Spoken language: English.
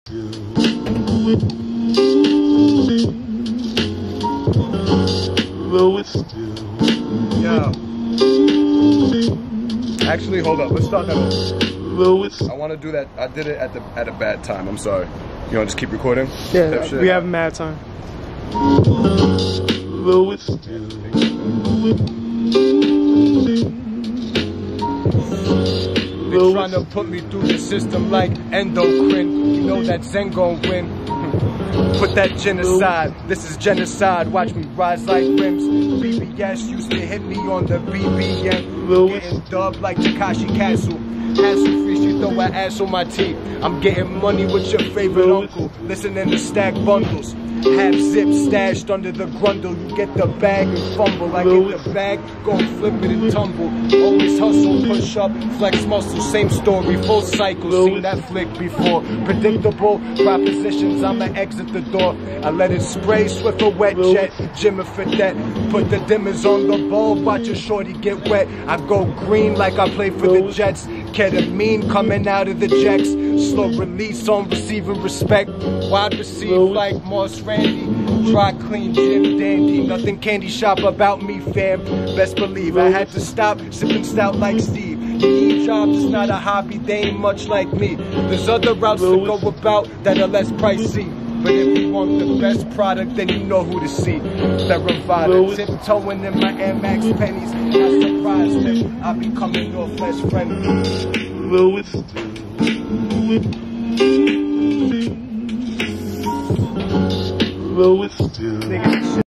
Yo. Actually, hold up. Let's start that over. I want to do that. I did it at a bad time. I'm sorry. You want to just keep recording? Yeah, we have mad time. They trying to put me through the system like endocrine. You know that Zen gon' win. Put that genocide. This is genocide. Watch me rise like rims. BBS used to hit me on the BBM. Getting dubbed like Takashi Castle. Hassle free, she throw her ass on my teeth. I'm getting money with your favorite uncle. Listening to stack bundles. Half zip stashed under the grundle. You get the bag and fumble. I get the bag, go and flip it and tumble. Always hustle, push up, flex muscle. Same story, full cycle. Seen that flick before. Predictable propositions, I'ma exit the door. I let it spray, swift a wet jet. Jimmy for that. Put the dimmers on the bulb, watch a shorty get wet. I go green like I play for the Jets. Ketamine coming out of the jacks. Slow release on receiving respect. Wide receive like Moss Randy. Dry clean Jim Dandy. Nothing candy shop about me, fam. Best believe I had to stop sipping stout like Steve. Your jobs is not a hobby, they ain't much like me. There's other routes to go about that are less pricey. But if you want the best product, then you know who to see. Theravada, tiptoeing in my Air Max pennies. Not surprised if I be coming off less friendly. Low it's still.